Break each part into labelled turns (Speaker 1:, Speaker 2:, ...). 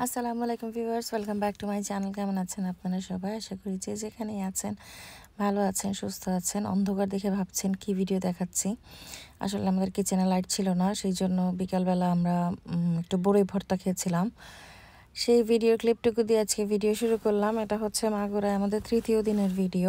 Speaker 1: আসসালামু আলাইকুম viewers, welcome back to my channel. কেমন আছেন আপনারা সবাই? আশা করি যে যেখানেই আছেন ভালো আছেন, সুস্থ আছেন। অন্ধকার দেখে ভাবছেন কি ভিডিও দেখাচ্ছি। আসলে আমাদের কিচেনে লাইট ছিল না, সেই জন্য বিকালবেলা আমরা একটু বড়ই ভর্তা খেয়েছিলাম। সেই ভিডিও ক্লিপটুকু দিয়ে আজকে ভিডিও শুরু করলাম। এটা হচ্ছে মাগুরায় আমাদের তৃতীয় দিনের ভিডিও।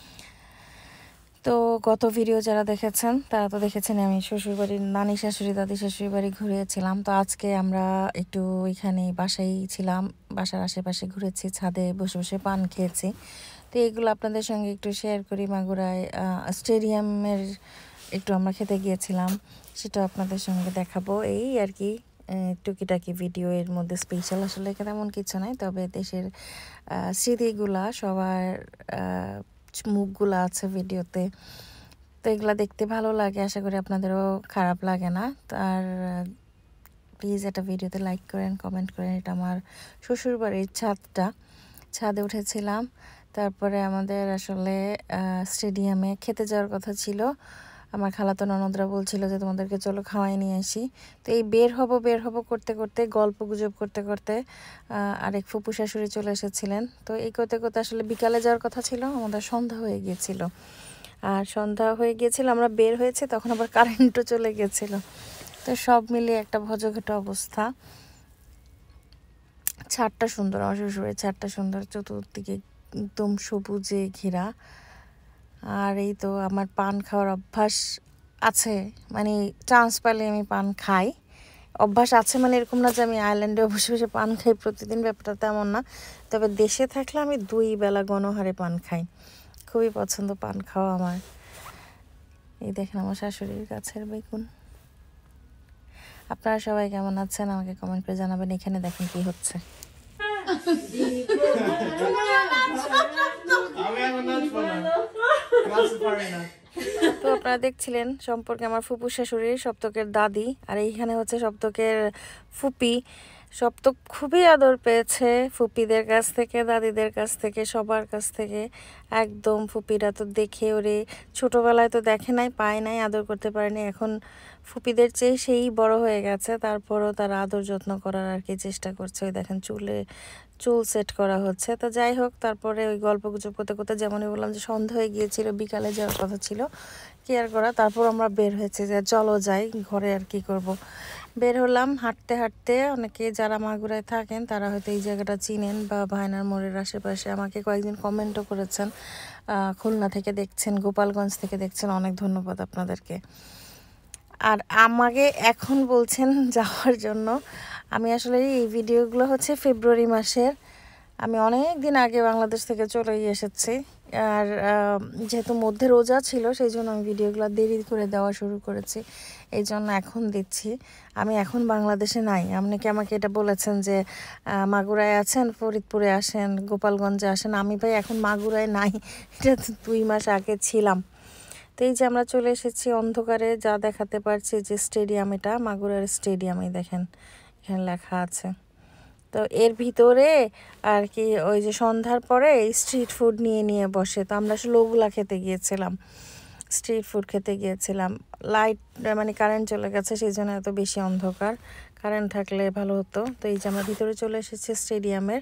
Speaker 1: তো গত ভিডিও যারা দেখেছেন তারা তো দেখেছেন আমি শ্বশুরবাড়ির নানি শাশুড়ি দাদি শাশুড়ি বাড়ি ঘুরেছিলাম। তো আজকে আমরা একটু এখানে বাসায় ছিলাম, বাসার আশেপাশে ঘুরেছি, ছাদে বসে বসে পান খেয়েছি। তো এইগুলো আপনাদের সঙ্গে একটু শেয়ার করি। মাগুরায় স্টেডিয়ামের একটু আমরা খেতে গিয়েছিলাম, সেটা আপনাদের সঙ্গে দেখাবো। এই আর কি টুকিটাকি ভিডিও, এর মধ্যে স্পেশাল আসলে তেমন কিছু নাই, তবে দেশের স্মৃতিগুলা সবার মুখগুলো আছে ভিডিওতে। তো এগুলা দেখতে ভালো লাগে, আশা করি আপনাদেরও খারাপ লাগে না। আর প্লিজ এটা ভিডিওতে লাইক করেন, কমেন্ট করেন। এটা আমার শ্বশুরবাড়ির ছাদে উঠেছিলাম। তারপরে আমাদের আসলে স্টেডিয়ামে খেতে যাওয়ার কথা ছিল। আমার খালাতো ননদরা বলছিল যে তোমাদেরকে চলো খাওয়াই নিয়ে আসি। তো এই বের হব করতে করতে, গল্প গুজব করতে করতে আরেক ফুপু শাশুড়ি চলে এসেছিলেন। তো এই করতে করতে আসলে বিকালে যাওয়ার কথা ছিল, আমাদের সন্ধ্যা হয়ে গিয়েছিল। আর সন্ধ্যা হয়ে গিয়েছিল, আমরা বের হয়েছে, তখন আবার কারেন্টও চলে গিয়েছিল। তো সব মিলিয়ে একটা ভজঘট অবস্থা। ছাদটা সুন্দর, আমার শ্বশুরের ছাদটা সুন্দর, চতুর্দিকে একদম সবুজে ঘেরা। আর এই তো আমার পান খাওয়ার অভ্যাস আছে, মানে চান্স পেলে আমি পান খাই। অভ্যাস আছে মানে এরকম না যে আমি আইল্যান্ডে বসে বসে পান খাই প্রতিদিন, ব্যাপারটা তেমন না। তবে দেশে থাকলে আমি 2 বেলা গণহারে পান খাই, খুবই পছন্দ পান খাওয়া আমার। এই দেখেন আমার শাশুড়ির গাছের বেগুন। আপনারা সবাই কেমন আছেন আমাকে কমেন্ট করে জানাবেন। এখানে দেখেন কি হচ্ছে। তো আপনারা দেখছিলেন সম্পর্কে আমার ফুপু শাশুড়ির, সপ্তকের দাদি, আর এইখানে হচ্ছে সপ্তকের ফুপি। সপ্তক খুবই আদর পেয়েছে ফুপিদের কাছ থেকে, দাদিদের কাছ থেকে, সবার কাছ থেকে। একদম ফুপিরা তো দেখে ওরে ছোটোবেলায় তো দেখে নাই, পায় নাই, আদর করতে পারেনি। এখন ফুপিদের চেয়ে সেই বড় হয়ে গেছে, তারপরও তারা আদর যত্ন করার আর কি চেষ্টা করছে। ওই দেখেন চুল সেট করা হচ্ছে। তো যাই হোক, তারপরে ওই গল্প গুজব করতে করতে, যেমনই বললাম যে সন্ধ্যা হয়ে গিয়েছিল, বিকালে যাওয়ার কথা ছিল কেয়ার করা। তারপর আমরা বের হয়েছে যে চলো যাই ঘরে, আর কি করব। বের হলাম হাঁটতে হাঁটতে। অনেকে যারা মাগুরায় থাকেন তারা হয়তো এই জায়গাটা চিনেন, বা ভায়নার মোড়ের আশেপাশে। আমাকে কয়েকদিন কমেন্টও করেছেন, খুলনা থেকে দেখছেন, গোপালগঞ্জ থেকে দেখছেন, অনেক ধন্যবাদ আপনাদেরকে। আর আমাকে এখন বলছেন যাওয়ার জন্য। আমি আসলে এই ভিডিওগুলো হচ্ছে ফেব্রুয়ারি মাসের, আমি অনেক দিন আগে বাংলাদেশ থেকে চলেই এসেছি। আর যেহেতু মধ্যে রোজা ছিল, সেই জন্য আমি ভিডিওগুলো দেরি করে দেওয়া শুরু করেছি, এই জন্য এখন দিচ্ছি। আমি এখন বাংলাদেশে নাই। আপনাকে আমাকে এটা বলেছেন যে মাগুরায় আছেন, ফরিদপুরে আসেন, গোপালগঞ্জে আসেন। আমি ভাই এখন মাগুরায় নাই, এটা তো 2 মাস আগে ছিলাম। তো এই যে আমরা চলে এসেছি অন্ধকারে, যা দেখাতে পারছি যে স্টেডিয়াম, এটা মাগুরার স্টেডিয়ামই দেখেন, এখানে লেখা আছে। তো এর ভিতরে আর কি ওই যে সন্ধ্যার পরে স্ট্রিট ফুড নিয়ে বসে। তো আমরা আসলে ওগুলা খেতে গিয়েছিলাম, স্ট্রিট ফুড খেতে গিয়েছিলাম। লাইট মানে কারেন্ট চলে গেছে, সেই জন্য এত বেশি অন্ধকার। কারেন্ট থাকলে ভালো হতো। তো এই যে আমরা ভিতরে চলে এসেছি স্টেডিয়ামের।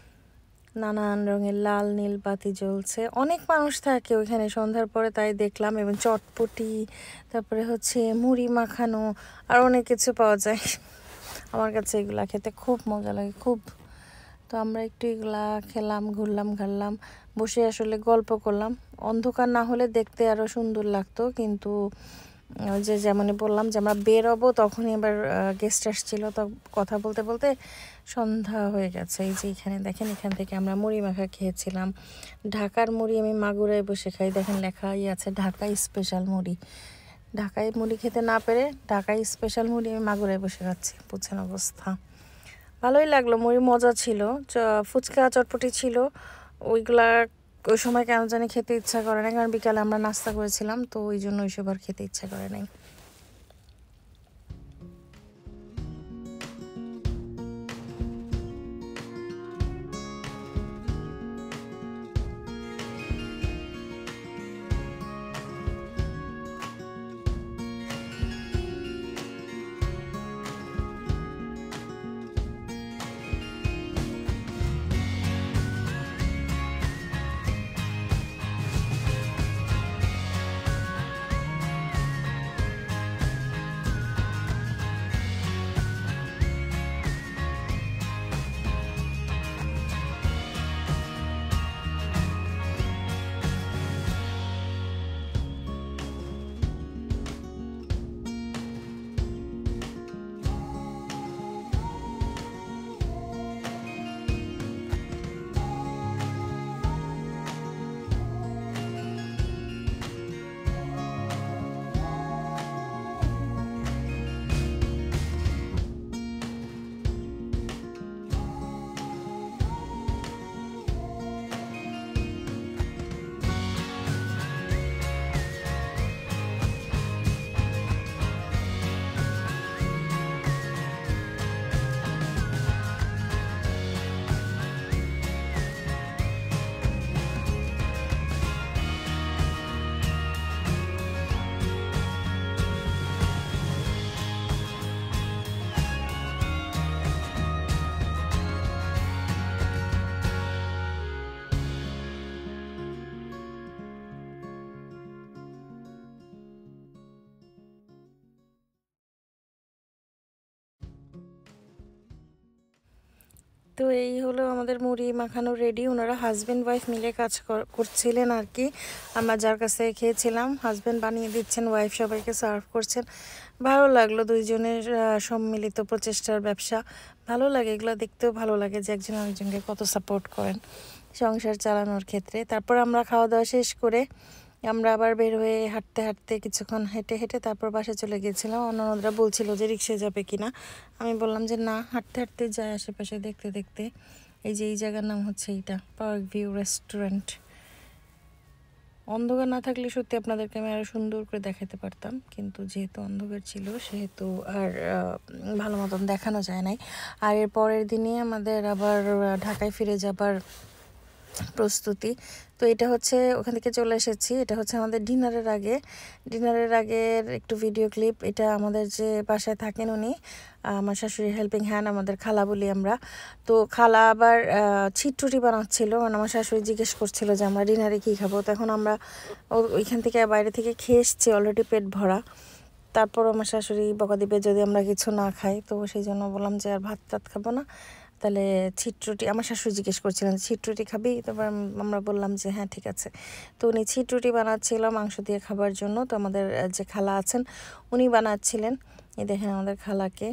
Speaker 1: নানান রঙের লাল নীল বাতি জ্বলছে, অনেক মানুষ থাকে ওইখানে সন্ধ্যার পরে, তাই দেখলাম। এবং চটপটি, তারপরে হচ্ছে মুড়ি মাখানো, আর অনেক কিছু পাওয়া যায়। আমার কাছে এগুলা খেতে খুব মজা লাগে, খুব। তো আমরা একটু এগুলা খেলাম, ঘারলাম, বসে আসলে গল্প করলাম। অন্ধকার না হলে দেখতে আরও সুন্দর লাগতো, কিন্তু যে যেমনই বললাম যে আমরা বেরোবো, তখনই এবার গেস্ট আসছিল। তো কথা বলতে বলতে সন্ধ্যা হয়ে গেছে। এই যে এখানে দেখেন, এখান থেকে আমরা মুড়ি মাখা খেয়েছিলাম। ঢাকার মুড়ি আমি মাগুরায় বসে খাই, দেখেন লেখাই আছে ঢাকাই স্পেশাল মুড়ি। ঢাকায় মুড়ি খেতে না পেরে ঢাকায় স্পেশাল মুড়ি আমি মাগুরায় বসে খাচ্ছি, বুঝছেন অবস্থা। ভালোই লাগলো, মুড়ি মজা ছিল। ফুচকা চটপটি ছিল, ওইগুলা ওই সময় কেন জানি খেতে ইচ্ছা করে না, কারণ বিকালে আমরা নাস্তা করেছিলাম, তো ওই জন্য ওইসব আর খেতে ইচ্ছা করে নাই। তো এই হলো আমাদের মুড়ি মাখানো রেডি। ওনারা হাজব্যান্ড ওয়াইফ মিলে কাজ করছিলেন আর কি। আমরা যার কাছে খেয়েছিলাম হাজব্যান্ড বানিয়ে দিচ্ছেন, ওয়াইফ সবাইকে সার্ভ করছেন। ভালো লাগলো দুইজনের সম্মিলিত প্রচেষ্টার ব্যবসা। ভালো লাগে এগুলো দেখতেও, ভালো লাগে যে একজন আরেকজনকে কত সাপোর্ট করেন সংসার চালানোর ক্ষেত্রে। তারপর আমরা খাওয়া দাওয়া শেষ করে আমরা আবার বের হয়ে হাঁটতে হাঁটতে কিছুক্ষণ হেঁটে হেঁটে তারপর বাসায় চলে গিয়েছিলাম। অন্যরা বলছিল যে রিক্সায় যাবে কিনা, আমি বললাম যে না, হাঁটতে হাঁটতে যাই আশেপাশে দেখতে দেখতে। এই যে এই জায়গার নাম হচ্ছে এইটা পার্ক ভিউ রেস্টুরেন্ট। অন্ধকার না থাকলে সত্যি আপনাদেরকে আমি আরও সুন্দর করে দেখাতে পারতাম, কিন্তু যেহেতু অন্ধকার ছিল সেহেতু আর ভালো মতন দেখানো যায় নাই। আর এর পরের দিনই আমাদের আবার ঢাকায় ফিরে যাবার প্রস্তুতি। তো এটা হচ্ছে ওখান থেকে চলে এসেছি, এটা হচ্ছে আমাদের ডিনারের আগের একটু ভিডিও ক্লিপ। এটা আমাদের যে বাসায় থাকেন উনি আমার শাশুড়ির হেল্পিং হ্যান্ড, আমাদের খালা বলি আমরা। তো খালা আবার ছিট্টুটি বানাচ্ছিল, মানে আমার শাশুড়ি জিজ্ঞেস করছিল যে আমরা ডিনারে কী খাবো। তো এখন আমরা ওইখান থেকে বাইরে থেকে খেয়ে এসছি, অলরেডি পেট ভরা। তারপর আমার শাশুড়ি বকা দিবে যদি আমরা কিছু না খাই, তো সেই জন্য বললাম যে আর ভাত টাত খাবো না, তাহলে ছিটরুটি। আমার শাশুড়ি জিজ্ঞেস করছিলেন ছিটরুটি খাবি, তারপর আমরা বললাম যে হ্যাঁ ঠিক আছে। তো উনি ছিটরুটি বানাচ্ছিল মাংস দিয়ে খাবার জন্য। তো আমাদের যে খালা আছেন উনি বানাচ্ছিলেন। এই দেখেন আমাদের খালাকে।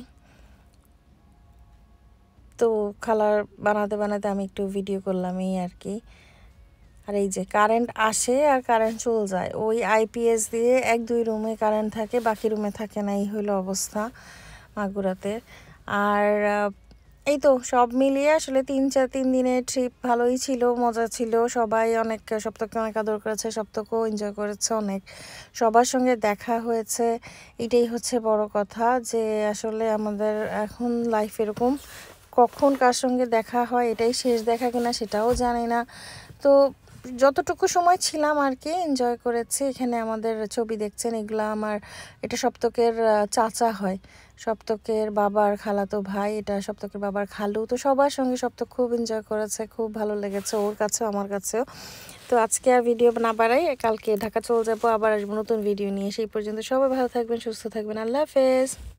Speaker 1: তো খালার বানাতে বানাতে আমি একটু ভিডিও করলাম এই আর কি। আর এই যে কারেন্ট আসে আর কারেন্ট চলে যায়, ওই আইপিএস দিয়ে 1-2 রুমে কারেন্ট থাকে, বাকি রুমে থাকে না। এই হলো অবস্থা মাগুরাতে। আর এই তো সব মিলিয়ে আসলে 3 দিনের ট্রিপ ভালোই ছিল, মজা ছিল। সবাই অনেক, সপ্তাহকে অনেক আদর করেছে, সপ্তাহকেও এনজয় করেছে অনেক, সবার সঙ্গে দেখা হয়েছে। এটাই হচ্ছে বড় কথা, যে আসলে আমাদের এখন লাইফ এরকম, কখন কার সঙ্গে দেখা হয়, এটাই শেষ দেখা কিনা সেটাও জানি না। তো যতটুকু সময় ছিলাম আর কি এনজয় করেছি। এখানে আমাদের ছবি দেখছেন, এগুলা আমার, এটা সপ্তকের চাচা হয়, সপ্তকের বাবার খালাতো ভাই, এটা সপ্তকের বাবার খালু। তো সবার সঙ্গে সপ্তক খুব এনজয় করেছে, খুব ভালো লেগেছে ওর কাছেও আমার কাছেও। তো আজকে আর ভিডিও না বাড়াই, কালকে ঢাকা চলে যাবো, আবার আসবো নতুন ভিডিও নিয়ে। সেই পর্যন্ত সবাই ভালো থাকবেন, সুস্থ থাকবেন, আল্লাহ হাফেজ।